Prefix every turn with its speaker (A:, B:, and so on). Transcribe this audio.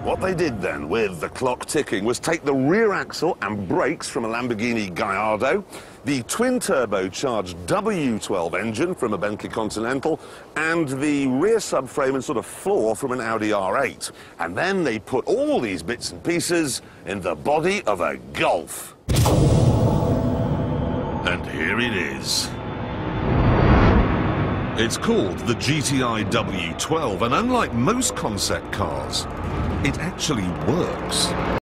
A: What they did then, with the clock ticking, was take the rear axle and brakes from a Lamborghini Gallardo, the twin-turbocharged W12 engine from a Bentley Continental, and the rear subframe and sort of floor from an Audi R8. And then they put all these bits and pieces in the body of a Golf. And here it is. It's called the GTI W12, and unlike most concept cars, it actually works.